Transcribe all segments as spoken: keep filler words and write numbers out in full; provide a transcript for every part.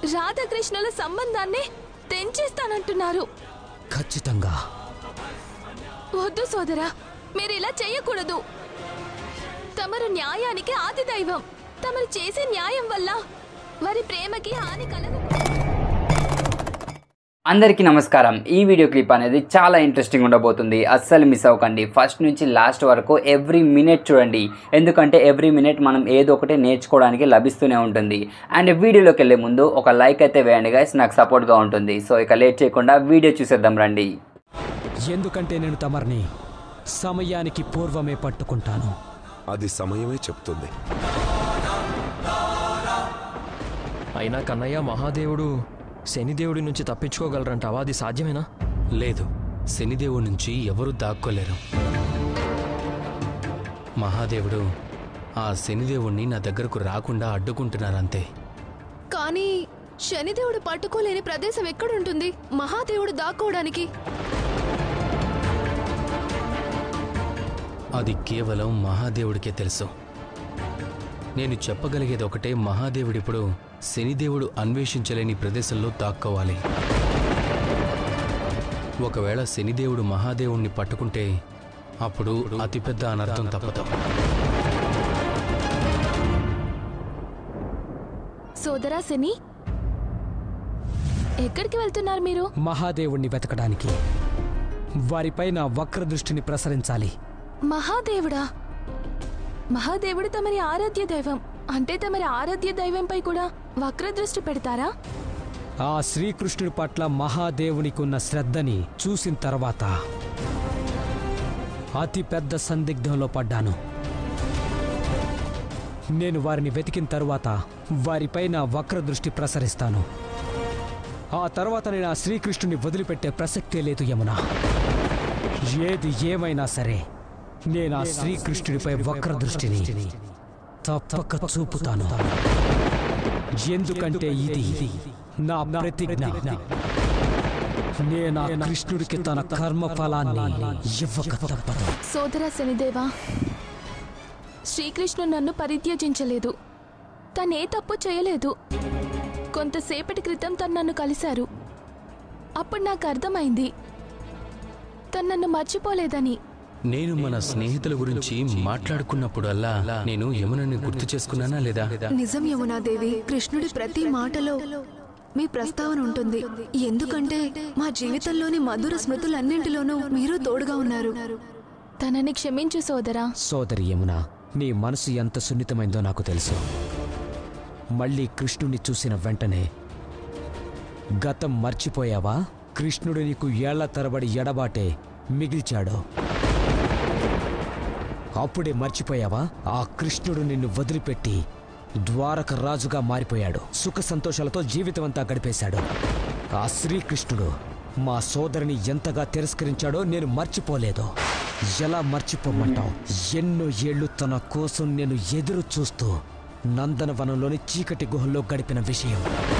రాధాకృష్ణుల సంబంధాన్ని తెంచేస్తానంటున్నారు. ఖచ్చితంగా. వద్దు సోదరా, మీరు ఇలా చెయ్యకూడదు. తమరు న్యాయానికి ఆది దైవం. తమరు చేసే న్యాయం వల్ల వారి ప్రేమకి హాని కలగదు. అందరికీ నమస్కారం. ఈ వీడియో క్లిప్ అనేది చాలా ఇంట్రెస్టింగ్ ఉండబోతుంది. అస్సలు మిస్ అవ్వకండి. ఫస్ట్ నుంచి లాస్ట్ వరకు ఎవ్రీ మినిట్ చూడండి, ఎందుకంటే ఎవ్రీ మినిట్ మనం ఏదో ఒకటి నేర్చుకోవడానికి లభిస్తూనే ఉంటుంది. అండ్ వీడియోలోకి వెళ్ళే ముందు ఒక లైక్ అయితే వేయండి గైస్, నాకు సపోర్ట్గా ఉంటుంది. సో ఇక లేట్ చేయకుండా వీడియో చూసేద్దాం రండి. ఎందుకంటే నేను తమర్ని సమయానికి పూర్వమే పట్టుకుంటాను. అది సమయమే చెప్తుంది. అయినా కన్నయ్య, మహాదేవుడు శనిదేవుడి నుంచి తప్పించుకోగలరంటావా? అది సాధ్యమేనా? లేదు, శనిదేవుడి నుంచి ఎవరూ దాక్కోలేరు. మహాదేవుడు ఆ శనిదేవుణ్ణి నా దగ్గరకు రాకుండా అడ్డుకుంటున్నారంతే. కానీ శనిదేవుడు పట్టుకోలేని ప్రదేశం ఎక్కడుంటుంది మహాదేవుడు దాక్కోవడానికి? అది కేవలం మహాదేవుడికే తెలుసు. నేను చెప్పగలిగేది ఒకటే, మహాదేవుడిప్పుడు శనిదేవుడు అన్వేషించలేని ప్రదేశంలో దాక్కోవాలి. ఒకవేళ శనిదేవుడు మహాదేవుణ్ణి పట్టుకుంటే అప్పుడు అతిపెద్ద అనర్థం తప్పదు. సోదరా శని, ఎక్కడికి వెళ్తున్నారు మీరు? మహాదేవుణ్ణి వెతకడానికి. వారిపై నా వక్ర దృష్టిని ప్రసరించాలి. మహాదేవుడా? మహాదేవుడు తమరి ఆరాధ్య దైవం. అంటే తమరి ఆరాధ్య దైవంపై కూడా వక్రదృష్టి పెడతారా? ఆ శ్రీకృష్ణుడి పట్ల మహాదేవునికి ఉన్న శ్రద్ధని చూసిన తర్వాత అతి పెద్ద సందిగ్ధంలో పడ్డాను. నేను వారిని వెతికిన తరువాత వారిపై నా వక్రదృష్టి ప్రసరిస్తాను. ఆ తర్వాత నేను ఆ శ్రీకృష్ణుని వదిలిపెట్టే ప్రసక్తే లేదు యమునా. ఏది ఏమైనా సరే నేను ఆ శ్రీకృష్ణుడిపై వక్రదృష్టిని తప్పక చూపుతాను. ఎందుకంటే ఇది నా ప్రతిజ్ఞ. నేను ఆ కృష్ణుడికి తన కర్మ ఫలాన్ని ఇవ్వక తప్పదు. సోదరా శనిదేవా, శ్రీకృష్ణుడు నన్ను పరిత్యజించలేదు. తనే తప్పు చేయలేదు. కొంతసేపటి క్రితం తను నన్ను కలిశారు. అప్పుడు నాకు అర్థమైంది తను నన్ను మర్చిపోలేదని. నేను మన స్నేహితుల గురించి మాట్లాడుకున్నప్పుడల్లా నేను యమునని గుర్తు చేసుకున్నానా లేదా? నిజం యమునాదేవి, కృష్ణుడి ప్రతి మాటలో మీ ప్రస్తావన ఉంటుంది. ఎందుకంటే మా జీవితంలోని మధుర స్మృతులన్నింటిలోనూ మీరు తోడుగా ఉన్నారు. తనని క్షమించు సోదరా. సోదరి యమున, నీ మనసు ఎంత సున్నితమైందో నాకు తెలుసు. మళ్ళీ కృష్ణుడిని చూసిన వెంటనే గతం మర్చిపోయావా? కృష్ణుడు నీకు ఏళ్ల తరబడి ఎడబాటే మిగిల్చాడు. అప్పుడే మర్చిపోయావా? ఆ కృష్ణుడు నిన్ను వదిలిపెట్టి ద్వారక రాజుగా మారిపోయాడు. సుఖ సంతోషాలతో జీవితం అంతా గడిపేశాడు. ఆ శ్రీకృష్ణుడు మా సోదరిని ఎంతగా తిరస్కరించాడో నేను మర్చిపోలేదు. ఎలా మర్చిపోమంటావు? ఎన్నో ఏళ్లు తన కోసం నేను ఎదురు చూస్తూ నందనవనంలోని చీకటి గుహల్లో గడిపిన విషయం.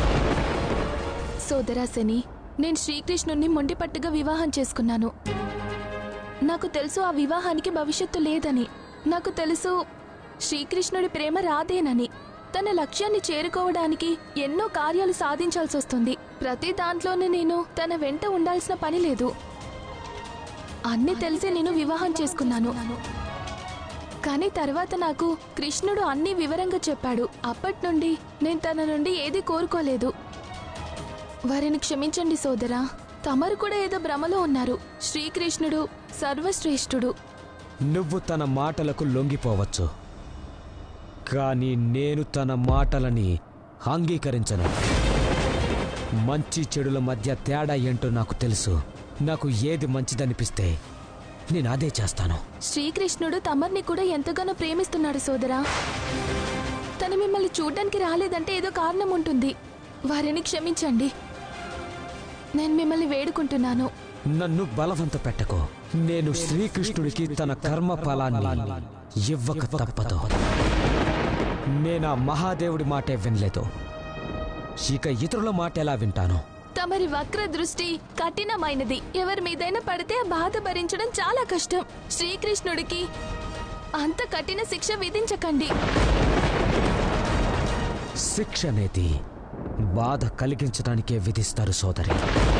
సోదరా శని, నేను శ్రీకృష్ణుణ్ణి మొండిపట్టుగా వివాహం చేసుకున్నాను. నాకు తెలుసు ఆ వివాహానికి భవిష్యత్తు లేదని. నాకు తెలుసు శ్రీకృష్ణుడి ప్రేమ రాదేనని. తన లక్ష్యాన్ని చేరుకోవడానికి ఎన్నో కార్యాలు సాధించాల్సి వస్తుంది. ప్రతి దాంట్లోనే నేను తన వెంట ఉండాల్సిన పని లేదు. అన్నీ తెలిసి నేను వివాహం చేసుకున్నాను. కానీ తర్వాత నాకు కృష్ణుడు అన్ని వివరంగా చెప్పాడు. అప్పటి నుండి నేను తన నుండి ఏది కోరుకోలేదు. వారిని క్షమించండి సోదరా. తమరు కూడా ఏదో భ్రమలో ఉన్నారు. శ్రీకృష్ణుడు సర్వశ్రేష్ఠుడు. నువ్వు తన మాటలకు లొంగిపోవచ్చు, కానీ నేను తన మాటలని అంగీకరించను. మంచి చెడుల మధ్య తేడా ఏంటో నాకు తెలుసు. నాకు ఏది మంచిదనిపిస్తే నేను అదే చేస్తాను. శ్రీకృష్ణుడు తమర్ని కూడా ఎంతగానో ప్రేమిస్తున్నాడు సోదరా. తను మిమ్మల్ని చూడ్డానికి రాలేదంటే ఏదో కారణం ఉంటుంది. వారిని క్షమించండి. నేను మిమ్మల్ని వేడుకుంటున్నాను. నన్ను బలవంత పెట్టకు. నేను శ్రీకృష్ణుడికి తన కర్మ ఫలాన్ని ఇవ్వక తప్పదు. నేనా మహాదేవుడి మాటే వినలేదు, ఇక ఇతరుల మాట ఎలా వింటాను? తమరి వక్ర దృష్టి కఠినమైనది. ఎవరి మీదైనా పడితే ఆ బాధ భరించడం చాలా కష్టం. శ్రీకృష్ణుడికి అంత కఠిన శిక్ష విధించకండి. శిక్ష అనేది బాధ కలిగించడానికే విధిస్తారు సోదరి.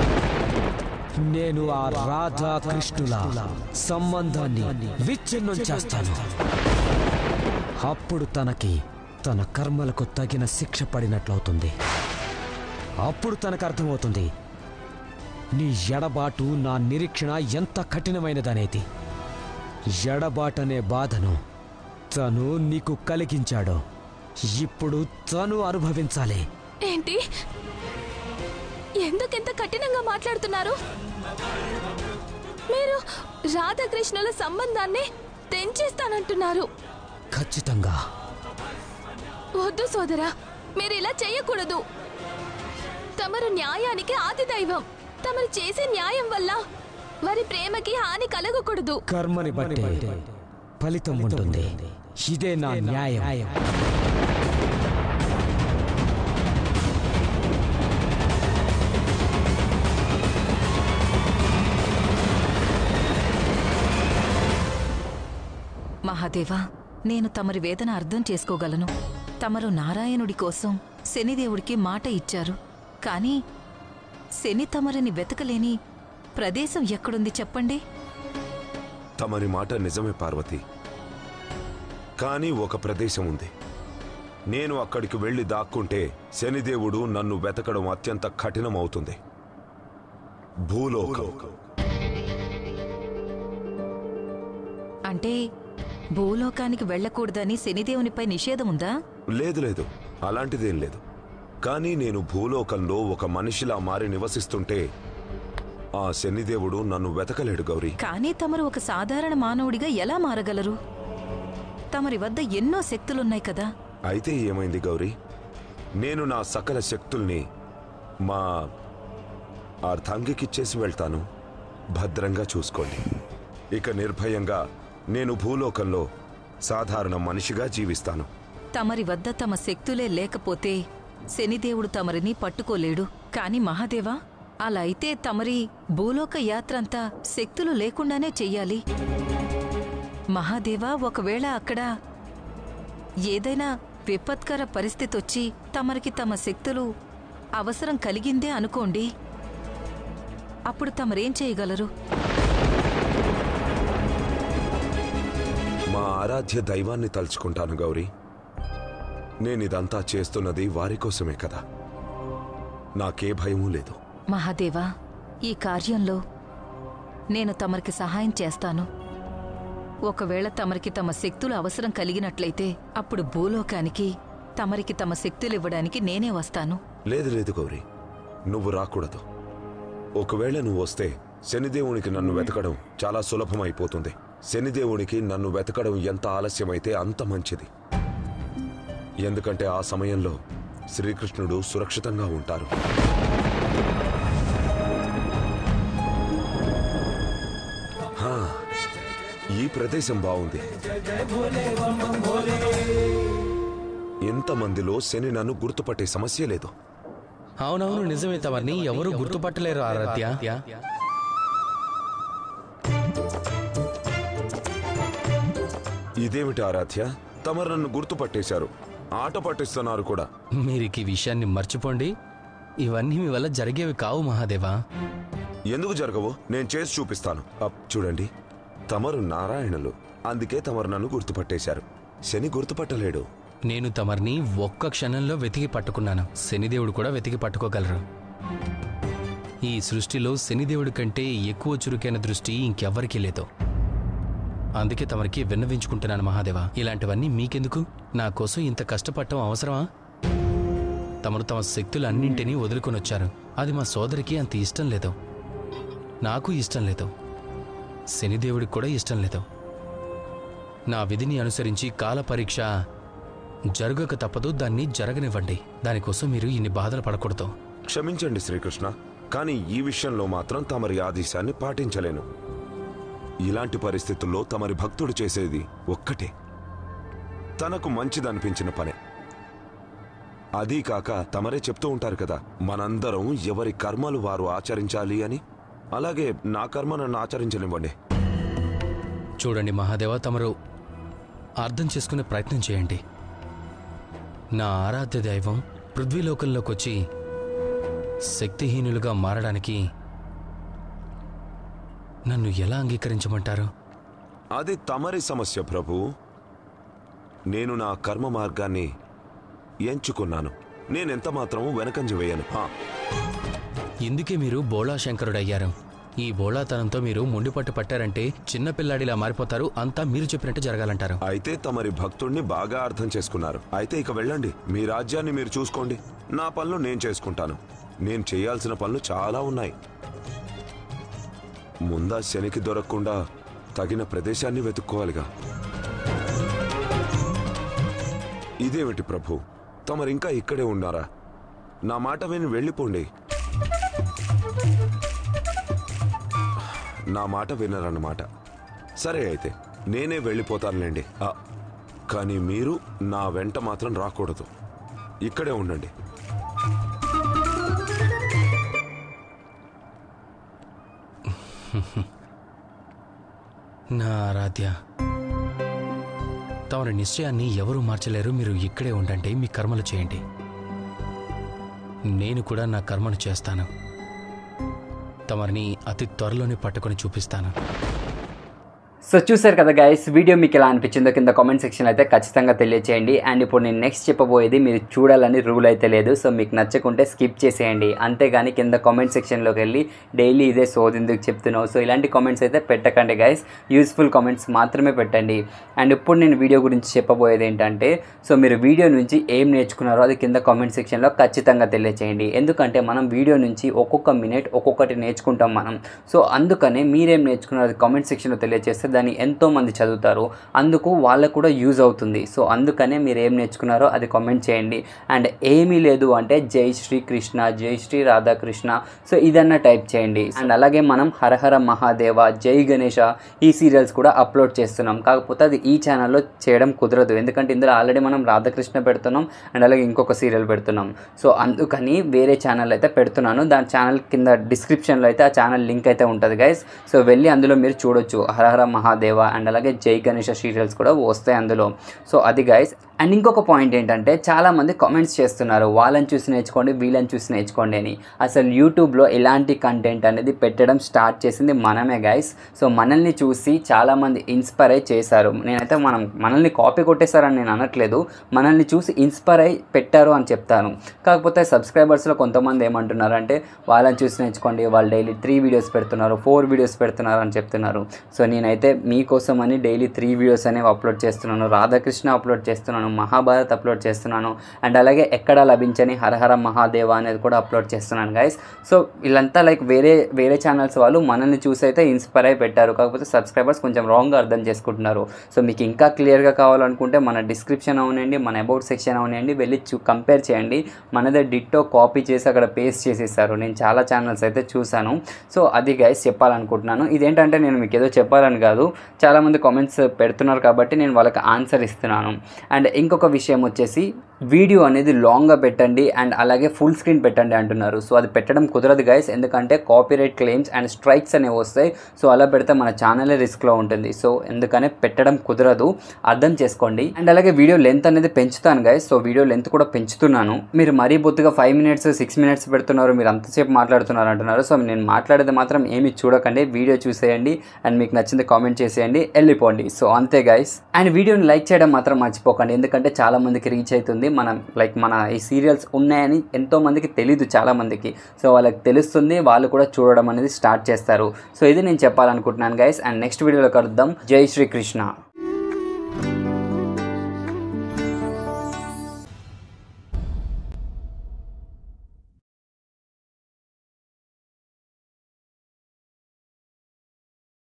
నేను ఆ రాధా కృష్ణుల సంబంధాన్ని విచ్ఛిన్నం చేస్తాను. అప్పుడు తనకి తన కర్మలకు తగిన శిక్ష పడినట్లవుతుంది. అప్పుడు తనకు అర్థమవుతుంది నీ ఎడబాటు నా నిరీక్షణ ఎంత కఠినమైనదనేది. ఎడబాటనే బాధను తను నీకు కలిగించాడు. ఇప్పుడు తను అనుభవించాలి. ఏంటి? ఎందుకెంత కఠినంగా మాట్లాడుతున్నారు? మీరు రాధాకృష్ణుల సంబంధాన్ని తెంచేస్తానంటున్నారు. ఖచ్చితంగా. వద్దు సోదరా, మీరు ఇలా చేయకూడదు. తమరు న్యాయానికి ఆది దైవం. తమరు చేసే న్యాయం వల్ల వారి ప్రేమకి హాని కలగకూడదు. కర్మని బట్టి ఫలితం ఉంటుంది. ఇదే నా న్యాయం. మహాదేవా, నేను తమరి వేదన అర్థం చేసుకోగలను. తమరు నారాయణుడి కోసం శనిదేవుడికి మాట ఇచ్చారు. కానీ శని తమరిని వెతకలేని ప్రదేశం ఎక్కడుంది చెప్పండి? తమరి మాట నిజమే పార్వతి. కానీ ఒక ప్రదేశం ఉంది. నేను అక్కడికి వెళ్లి దాక్కుంటే శనిదేవుడు నన్ను వెతకడం అత్యంత కఠినమవుతుంది. భూలోకం. అంటే భూలోకానికి వెళ్లకూడదని శనిదేవునిపై నిషేధం ఉందా? లేదు లేదు, అలాంటిదేం లేదు. కానీ నేను భూలోకంలో ఒక మనిషిలా మారి నివసిస్తుంటే ఆ శనిదేవుడు నన్ను వెతకలేడు గౌరీ. కానీ తమరు ఒక సాధారణ మానవుడిగా ఎలా మారగలరు? తమరి వద్ద ఎన్నో శక్తులున్నాయి కదా. అయితే ఏమైంది గౌరీ? నేను నా సకల శక్తుల్ని మా అర్ధాంగికిచ్చేసి వెళ్తాను. భద్రంగా చూసుకోండి. ఇక నిర్భయంగా నేను భూలోకంలో సాధారణ మనిషిగా జీవిస్తాను. తమరి వద్ద తమ శక్తులే లేకపోతే శనిదేవుడు తమరిని పట్టుకోలేడు. కాని మహాదేవా, అలా అయితే తమరి భూలోక యాత్రంతా శక్తులు లేకుండానే చెయ్యాలి. మహాదేవా, ఒకవేళ అక్కడ ఏదైనా విపత్కర పరిస్థితొచ్చి తమరికి తమ శక్తులు అవసరం కలిగిందే అనుకోండి, అప్పుడు తమరేం చేయగలరు? మా ఆరాధ్య దైవాన్ని తలుచుకుంటాను గౌరీ. నేనిదంతా చేస్తున్నది వారి కోసమే కదా. నాకే భయమూ లేదు. మహాదేవా, ఈ కార్యంలో నేను తమరికి సహాయం చేస్తాను. ఒకవేళ తమరికి తమ శక్తులు అవసరం కలిగినట్లయితే అప్పుడు భూలోకానికి తమరికి తమ శక్తులివ్వడానికి నేనే వస్తాను. లేదు లేదు గౌరీ, నువ్వు రాకూడదు. ఒకవేళ నువ్వు వస్తే శనిదేవునికి నన్ను వెతకడం చాలా సులభమైపోతుంది. శనిదేవునికి నన్ను వెతకడం ఎంత ఆలస్యమైతే అంత మంచిది. ఎందుకంటే ఆ సమయంలో శ్రీకృష్ణుడు సురక్షితంగా ఉంటారు. హా, ఈ ప్రదేశం బాగుంది. ఇంతమందిలో శని నన్ను గుర్తుపట్టే సమస్య లేదు. అవునవును, నిజమే. తమరిని ఎవరు గుర్తుపట్టలేరు ఆరాధ్య. ఇదేమిటి ఆరాధ్య, తమరు నన్ను గుర్తుపట్టేశారు, ఆట పట్టిస్తున్నారు కూడా. మీరికి ఈ విషయాన్ని మర్చిపోండి. ఇవన్నీ మీ వల్ల జరిగేవి కావు మహాదేవా. ఎందుకు జరగవు? నేను చేసి చూపిస్తాను. అప్ చూడండి, తమరు నారాయణులు, అందుకే తమరు నన్ను గుర్తుపట్టేశారు. శని గుర్తుపట్టలేడు. నేను తమరిని ఒక్క క్షణంలో వెతికి పట్టుకున్నాను. శనిదేవుడు కూడా వెతికి పట్టుకోగలరు. ఈ సృష్టిలో శనిదేవుడి కంటే ఎక్కువ చురుకైన దృష్టి ఇంకెవ్వరికీ లేదు. అందుకే తమరికి విన్నవించుకుంటున్నాను మహాదేవా. ఇలాంటివన్నీ మీకెందుకు? నా కోసం ఇంత కష్టపడటం అవసరమా? తమరు తమ శక్తులన్నింటినీ వదులుకొని వచ్చారు. అది మా సోదరికి అంత ఇష్టం లేదు. నాకు ఇష్టం లేదు. శనిదేవుడికి కూడా ఇష్టం లేదు. నా విధిని అనుసరించి కాల పరీక్ష జరగక తప్పదు. దాన్ని జరగనివ్వండి. దానికోసం మీరు ఇన్ని బాధలు పడకూడదు. క్షమించండి శ్రీకృష్ణ, కానీ ఈ విషయంలో మాత్రం తమరి ఆదేశాన్ని పాటించలేను. ఇలాంటి పరిస్థితుల్లో తమరి భక్తుడు చేసేది ఒక్కటే, తనకు మంచిదనిపించిన పనే. అదీ కాక తమరే చెప్తూ ఉంటారు కదా, మనందరం ఎవరి కర్మలు వారు ఆచరించాలి అని. అలాగే నా కర్మ నన్ను ఆచరించనివ్వండి. చూడండి మహాదేవ, తమరు అర్థం చేసుకునే ప్రయత్నం చేయండి. నా ఆరాధ్య దైవం పృథ్వీలోకంలోకి వచ్చి శక్తిహీనులుగా మారడానికి నన్ను ఎలా అంగీకరించమంటారు? అది తమరి సమస్య ప్రభు. నేను నా కర్మ మార్గాన్ని ఎంచుకున్నాను. నేనెంత మాత్రము వెనకంజ వేయను. ఇందుకే మీరు బోళాశంకరుడయ్యారు. ఈ బోళాతనంతో మీరు మొండిపట్టు పట్టారంటే చిన్నపిల్లాడిలా మారిపోతారు. అంతా మీరు చెప్పినట్టు జరగాలంటారు. అయితే తమరి భక్తుడిని బాగా అర్థం చేసుకున్నారు. అయితే ఇక వెళ్ళండి, మీ రాజ్యాన్ని మీరు చూసుకోండి. నా పనులు నేను చేసుకుంటాను. నేను చేయాల్సిన పనులు చాలా ఉన్నాయి. ముందా శనికి దొరకకుండా తగిన ప్రదేశాన్ని వెతుక్కోవాలిగా. ఇదేమిటి ప్రభు, తమరింకా ఇక్కడే ఉన్నారా? నా మాట విని వెళ్ళిపోండి. నా మాట వినరన్నమాట. సరే, అయితే నేనే వెళ్ళిపోతానులేండి. కానీ మీరు నా వెంట మాత్రం రాకూడదు. ఇక్కడే ఉండండి. నా ఆరాధ్య, తమరి నిశ్చయాన్ని ఎవరూ మార్చలేరు. మీరు ఇక్కడే ఉండండి, మీ కర్మలు చేయండి. నేను కూడా నా కర్మను చేస్తాను. తమరిని అతి త్వరలోనే పట్టుకొని చూపిస్తాను. సో చూసారు కదా గైస్, వీడియో మీకు ఎలా అనిపించిందో కింద కామెంట్ సెక్షన్ అయితే ఖచ్చితంగా తెలియచేయండి. అండ్ ఇప్పుడు నేను నెక్స్ట్ చెప్పబోయేది మీరు చూడాలని రూల్ అయితే లేదు. సో మీకు నచ్చకుంటే స్కిప్ చేసేయండి. అంతేగాని కింద కామెంట్ సెక్షన్లోకి వెళ్ళి డైలీ ఇదే సోది ఎందుకు చెప్తున్నావు, సో ఇలాంటి కామెంట్స్ అయితే పెట్టకండి గైస్. యూస్ఫుల్ కామెంట్స్ మాత్రమే పెట్టండి. అండ్ ఇప్పుడు నేను వీడియో గురించి చెప్పబోయేది ఏంటంటే, సో మీరు వీడియో నుంచి ఏం నేర్చుకున్నారో అది కింద కామెంట్ సెక్షన్లో ఖచ్చితంగా తెలియచేయండి. ఎందుకంటే మనం వీడియో నుంచి ఒక్కొక్క మినిట్ ఒక్కొక్కటి నేర్చుకుంటాం మనం. సో అందుకనే మీరేం నేర్చుకున్నారో అది కామెంట్ సెక్షన్లో తెలియజేస్తే దాన్ని ఎంతోమంది చదువుతారు, అందుకు వాళ్ళకు కూడా యూజ్ అవుతుంది. సో అందుకనే మీరు ఏం నేర్చుకున్నారో అది కామెంట్ చేయండి. అండ్ ఏమీ లేదు అంటే జై శ్రీకృష్ణ, జై శ్రీ రాధాకృష్ణ, సో ఇదన్నా టైప్ చేయండి. అండ్ అలాగే మనం హరహర మహాదేవ, జై గణేష ఈ సీరియల్స్ కూడా అప్లోడ్ చేస్తున్నాం. కాకపోతే అది ఈ ఛానల్లో చేయడం కుదరదు, ఎందుకంటే ఇందులో ఆల్రెడీ మనం రాధాకృష్ణ పెడుతున్నాం అండ్ అలాగే ఇంకొక సీరియల్ పెడుతున్నాం. సో అందుకని వేరే ఛానల్ అయితే పెడుతున్నాను. దాని ఛానల్ కింద డిస్క్రిప్షన్లో అయితే ఆ ఛానల్ లింక్ అయితే ఉంటుంది గైస్. సో వెళ్ళి అందులో మీరు చూడొచ్చు. హరహర మహాదేవ అండ్ అలాగే జై గణేష సీరియల్స్ కూడా వస్తాయి అందులో. సో అది గైస్. అండ్ ఇంకొక పాయింట్ ఏంటంటే, చాలామంది కామెంట్స్ చేస్తున్నారు వాళ్ళని చూసి నేర్చుకోండి, వీళ్ళని చూసి నేర్చుకోండి అని. అసలు యూట్యూబ్లో ఇలాంటి కంటెంట్ అనేది పెట్టడం స్టార్ట్ చేసింది మనమే గైస్. సో మనల్ని చూసి చాలామంది ఇన్స్పైర్ అయి చేశారు. నేనైతే మనం మనల్ని కాపీ కొట్టేశారని నేను అనట్లేదు, మనల్ని చూసి ఇన్స్పైర్ అయి పెట్టారు అని చెప్తాను. కాకపోతే సబ్స్క్రైబర్స్లో కొంతమంది ఏమంటున్నారు అంటే, వాళ్ళని చూసి నేర్చుకోండి, వాళ్ళు డైలీ త్రీ వీడియోస్ పెడుతున్నారు, ఫోర్ వీడియోస్ పెడుతున్నారు అని చెప్తున్నారు. సో నేనైతే మీకోసం అని డైలీ త్రీ వీడియోస్ అనేవి అప్లోడ్ చేస్తున్నాను. రాధాకృష్ణ అప్లోడ్ చేస్తున్నాను, మహాభారత్ అప్లోడ్ చేస్తున్నాను అండ్ అలాగే ఎక్కడ లభించని హరహర మహాదేవ అనేది కూడా అప్లోడ్ చేస్తున్నాను గైస్. సో వీళ్ళంతా లైక్ వేరే వేరే ఛానల్స్ వాళ్ళు మనల్ని చూసి అయితే ఇన్స్పైర్ అయి పెట్టారు. కాకపోతే సబ్స్క్రైబర్స్ కొంచెం రాంగ్గా అర్థం చేసుకుంటున్నారు. సో మీకు ఇంకా క్లియర్గా కావాలనుకుంటే మన డిస్క్రిప్షన్ అవునండి, మన అబౌట్ సెక్షన్ అవునండి, వెళ్ళి చూ కంపేర్ చేయండి. మనదే డిట్టో కాపీ చేసి అక్కడ పేస్ట్ చేసేసారు. నేను చాలా ఛానల్స్ అయితే చూశాను. సో అది గైస్ చెప్పాలనుకుంటున్నాను. ఇదేంటంటే నేను మీకు ఏదో చెప్పాలని కాదు, చాలామంది కామెంట్స్ పెడుతున్నారు కాబట్టి నేను వాళ్ళకి ఆన్సర్ ఇస్తున్నాను. అండ్ ఇంకొక విషయం వచ్చేసి, వీడియో అనేది లాంగ్గా పెట్టండి అండ్ అలాగే ఫుల్ స్క్రీన్ పెట్టండి అంటున్నారు. సో అది పెట్టడం కుదరదు గైస్, ఎందుకంటే కాపీరైట్ క్లెయిమ్స్ అండ్ స్ట్రైక్స్ అనేవి వస్తాయి. సో అలా పెడితే మన ఛానలే రిస్క్లో ఉంటుంది. సో ఎందుకనే పెట్టడం కుదరదు, అర్థం చేసుకోండి. అండ్ అలాగే వీడియో లెంత్ అనేది పెంచుతాను గైస్. సో వీడియో లెంత్ కూడా పెంచుతున్నాను. మీరు మరీ బొత్తుగా ఫైవ్ మినిట్స్ సిక్స్ మినిట్స్ పెడుతున్నారు, మీరు అంతసేపు మాట్లాడుతున్నారు అంటున్నారు. సో నేను మాట్లాడేది మాత్రం ఏమి చూడకండి, వీడియో చూసేయండి అండ్ మీకు నచ్చింది కామెంట్ చేసేయండి, వెళ్ళిపోండి. సో అంతే గైస్. అండ్ వీడియోని లైక్ చేయడం మాత్రం మర్చిపోకండి, ఎందుకంటే చాలా మందికి రీచ్ అవుతుంది. మనం లైక్ మన ఈ సీరియల్స్ ఉన్నాయని ఎంతో మందికి తెలీదు చాలా మందికి. సో వాళ్ళకి తెలుస్తుంది, వాళ్ళు కూడా చూడడం అనేది స్టార్ట్ చేస్తారు. సో ఇది నేను చెప్పాలనుకుంటున్నాను గైస్. అండ్ నెక్స్ట్ వీడియోలో కలుద్దాం. జై శ్రీకృష్ణ.